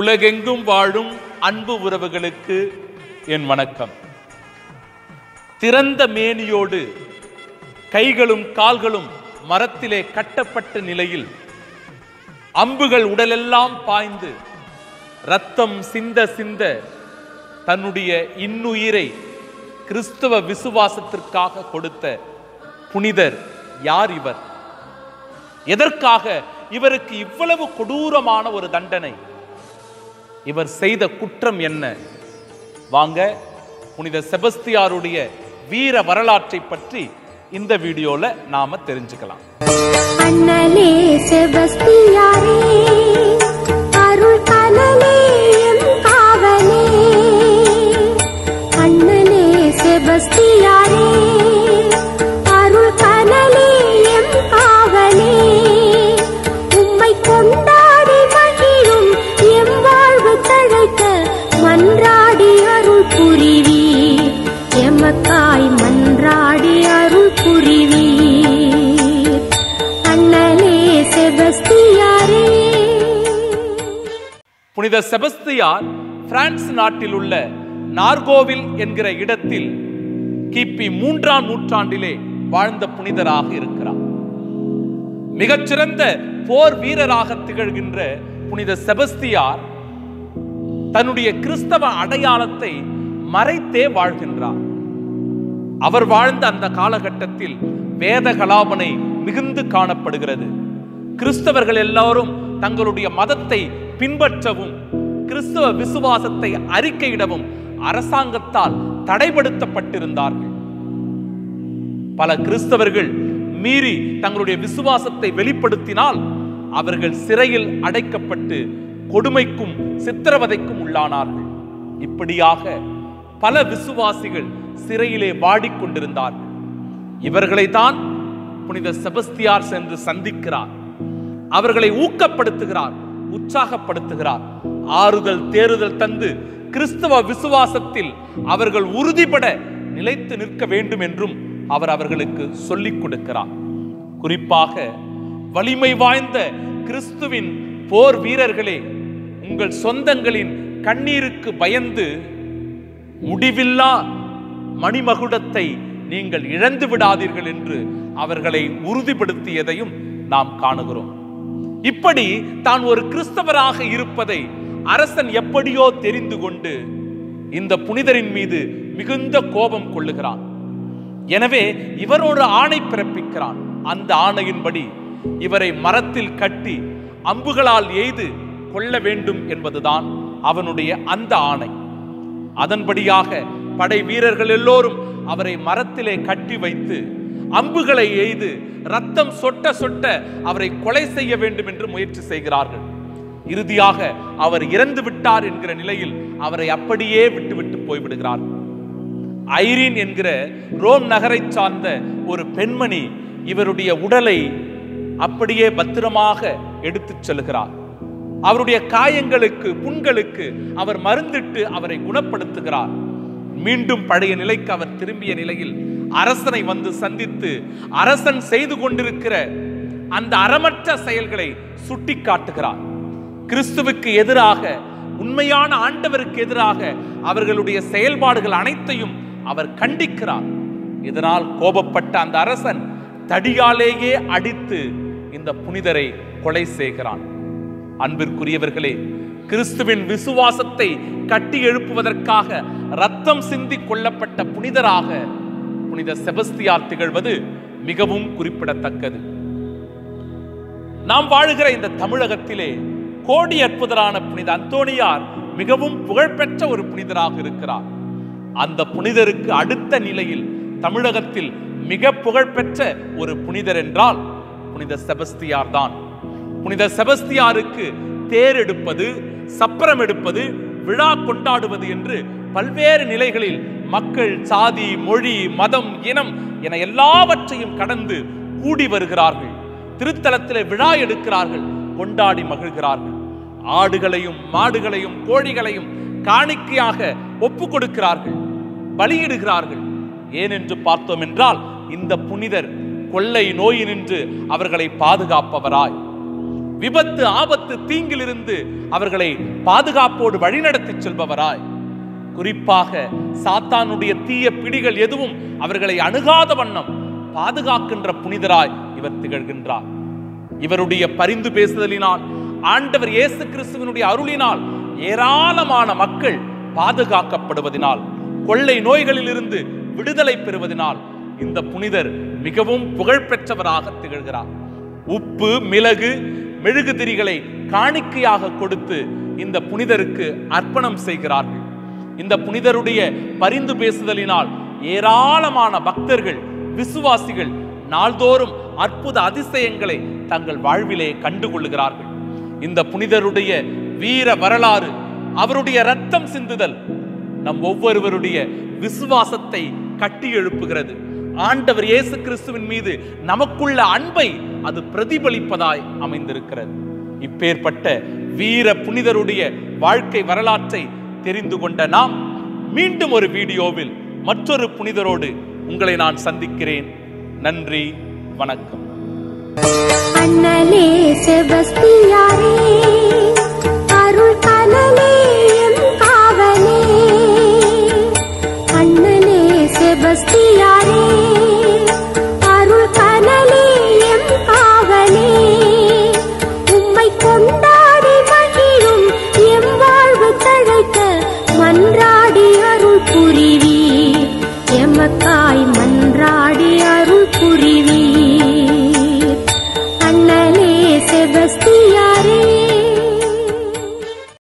உலகெங்கும் வாழும் அன்பு உறவுகளுக்கு என் வணக்கம். திறந்த மேனியோடு கைகளும் கால்களும் மரத்திலே கட்டப்பட்ட நிலையில் அம்புகள் உடலெல்லாம் பாய்ந்து இரத்தம் சிந்த சிந்த தன்னுடைய இன்னுயிரை கிறிஸ்தவ விசுவாசத்திற்காக கொடுத்த புனிதர் யார் இவர்? எதற்காக இவருக்கு இவ்வளவு கொடூரமான ஒரு தண்டனை? இவர் செய்த குற்றம் என்ன? வாங்க புனித செபஸ்தியாருடைய வீர வரலாற்றை பற்றி இந்த வீடியோல நாம தெரிஞ்சுக்கலாம். அண்ணலே செபஸ்தியாரே, அருள் கனலே எம் காவலே. அண்ணலே செபஸ்தியாரே, அருள் கனலே எம் காவலே. உம்மை கொண்டாடி மகிழும் எம் வாழ்வு தழைக்க மன்றாடி அருள் புரிவீர். எமக்காய் மன்றாடி அருள் புரிவீர். அண்ணலே செபஸ்தியாரே. புனித செபஸ்தியார் பிரான்ஸ் நாட்டில் உள்ள நார்கோவில் என்கிற இடத்தில் கிபி 3ஆம் நூற்றாண்டிலே வாழ்ந்த புனிதராக இருக்கிறார். மிகச்சிறந்த போர் வீரராக திகழ்கின்ற புனித செபஸ்தியார் தன்னுடைய கிறிஸ்தவ அடையாளத்தை மறைத்தே வாழ்கின்றார். அவர் வாழ்ந்த அந்த காலகட்டத்தில் வேத கலாபனை மிகுந்து காணப்படுகிறது. கிறிஸ்தவர்கள் எல்லாரும் தங்களுடைய மதத்தை பின்பற்றவும் கிறிஸ்தவ விசுவாசத்தை அறிக்கையிடவும் அரசாங்கத்தால் தடைப்படுத்தப்பட்டிருந்தார்கள். பல கிறிஸ்தவர்கள் மீறி தங்களுடைய விசுவாசத்தை வெளிப்படுத்தினால் அவர்கள் சிறையில் அடைக்கப்பட்டு கொடுமைக்கும் சித்திரவதைக்கும் உள்ளானார்கள். இப்படியாக பல விசுவாசிகள் சிறையிலே வாடிக்கொண்டிருந்தார்கள். இவர்களை தான் புனித செபஸ்தியார் சென்று சந்திக்கிறார். அவர்களை ஊக்கப்படுத்துகிறார், உற்சாகப்படுத்துகிறார், ஆறுதல் தேறுதல் தந்து கிறிஸ்தவ விசுவாசத்தில் அவர்கள் உறுதிபட நிலைத்து நிற்க வேண்டும் என்றும் அவர்களுக்கு சொல்லிக் கொடுக்கிறார். குறிப்பாக வலிமை வாய்ந்த கிறிஸ்துவின் போர் வீரர்களே, உங்கள் சொந்தங்களின் கண்ணீருக்கு பயந்து முடிவில்லா மணிமகுடத்தை நீங்கள் இழந்து விடாதீர்கள் என்று அவர்களை உறுதிப்படுத்தியதையும் நாம் காணுகிறோம். இப்படி தான் ஒரு கிறிஸ்தவராக இருப்பதை அரசன் எப்படியோ தெரிந்து கொண்டு இந்த புனிதரின் மீது மிகுந்த கோபம் கொள்ளுகிறான். எனவே இவரோடு ஆணை பிறப்பிக்கிறான். அந்த ஆணையின்படி இவரை மரத்தில் கட்டி அம்புகளால் எய்து கொள்ள வேண்டும் என்பதுதான் அவனுடைய அந்த ஆணை. அதன்படியாக படை வீரர்கள் எல்லோரும் அவரை மரத்திலே கட்டி வைத்து அம்புகளை எய்து ரத்தம் சொட்ட சொட்ட அவரை கொலை செய்ய வேண்டும் என்று முயற்சி செய்கிறார்கள். இறுதியாக அவர் இறந்து விட்டார் என்கிற நிலையில் அவரை அப்படியே விட்டுவிட்டு போய்விடுகிறார். ஐரீன் என்கிற ரோம் நகரை சார்ந்த ஒரு பெண்மணி இவருடைய உடலை அப்படியே பத்திரமாக எடுத்துச் செல்கிறார். அவருடைய காயங்களுக்கு புண்களுக்கு அவர் மருந்திட்டு அவரை குணப்படுத்துகிறார். மீண்டும் பழைய நிலைக்கு அவர் திரும்பிய நிலையில் அரசனை வந்து சந்தித்து அரசன் செய்து கொண்டிருக்கிற அந்த அறமற்ற செயல்களை சுட்டி காட்டுகிறார். கிறிஸ்துவுக்கு எதிராக, உண்மையான ஆண்டவருக்கு எதிராக அவர்களுடைய செயல்பாடுகள் அனைத்தையும் அவர் கண்டிக்கிறார். இதனால் கோபப்பட்ட அந்த அரசன் தடியாலேயே அடித்து இந்த புனிதரை கொலை செய்கிறான். அன்பிற்குரியவர்களே, கிறிஸ்துவின் விசுவாசத்தை கட்டி எழுப்புவதற்காக ரத்தம் சிந்தி கொல்லப்பட்ட புனிதராக புனித செபஸ்தியார் திகழ்வது மிகவும் குறிப்பிடத்தக்கது. நாம் வாழுகிற இந்த தமிழகத்திலே கோடி அற்புதரான புனித அந்தோணியார் மிகவும் புகழ்பெற்ற ஒரு புனிதராக இருக்கிறார். அந்த புனிதருக்கு அடுத்த நிலையில் தமிழகத்தில் மிக புகழ்பெற்ற ஒரு புனிதர் என்றால் புனித செபஸ்தியார் தான். புனித செபஸ்தியாருக்கு தேர் எடுப்பது, சப்பரம் எடுப்பது, விழா கொண்டாடுவது என்று பல்வேறு நிலைகளில் மக்கள் சாதி, மொழி, மதம், இனம் என எல்லாவற்றையும் கடந்து கூடி வருகிறார்கள். திருத்தலத்திலே விழா எடுக்கிறார்கள், கொண்டாடி மகிழ்கிறார்கள். ஆடுகளையும் மாடுகளையும் கோழிகளையும் காணிக்கையாக ஒப்பு கொடுக்கிறார்கள், பலியிடுகிறார்கள். ஏனென்று பார்த்தோம் என்றால் இந்த புனிதர் கொள்ளை நோயினின்று அவர்களை பாதுகாப்பவராய், விபத்து, ஆபத்து, தீங்கிலிருந்து அவர்களை பாதுகாப்போடு வழிநடத்தி செல்பவராய், குறிப்பாக சாத்தானுடைய தீய பிடிகள் எதுவும் அவர்களை அணுகாத வண்ணம் பாதுகாக்கின்ற புனிதராய் இவர் திகழ்கின்றார். இவருடைய பரிந்து பேசுதலினால், ஆண்டவர் இயேசு கிறிஸ்துவினுடைய அருளினால் ஏராளமான மக்கள் பாதுகாக்கப்படுவதனால், கொள்ளை நோய்களில் இருந்து விடுதலை பெறுவதனால் இந்த புனிதர் மிகவும் புகழ்பெற்றவராக திகழ்கிறார். உப்பு, மிளகு, மெழுகுதிரிகளை காணிக்கையாக கொடுத்து இந்த புனிதருக்கு அர்ப்பணம் செய்கிறார்கள். இந்த புனிதருடைய பரிந்து பேசுதலினால் ஏராளமான பக்தர்கள், விசுவாசிகள் நாள்தோறும் அற்புத அதிசயங்களை தங்கள் வாழ்விலே கண்டுகொள்ளுகிறார்கள். இந்த புனிதருடைய வீர வரலாறு, அவருடைய இரத்தம் சிந்துதல் நம் ஒவ்வொருவருடைய விசுவாசத்தை கட்டி எழுப்புகிறது. ஆண்டவர் இயேசு கிறிஸ்துவின் மீது நமக்குள்ள அன்பை அது பிரதிபலிப்பதாய் அமைந்திருக்கிறது. இப்பேற்பட்ட வீர புனிதருடைய வாழ்க்கை வரலாற்றை தெரிந்து கொண்ட நாம் மீண்டும் ஒரு வீடியோவில் மற்றொரு புனிதரோடு உங்களை நான் சந்திக்கிறேன். நன்றி, வணக்கம். அண்ணலே செபஸ்தியாரே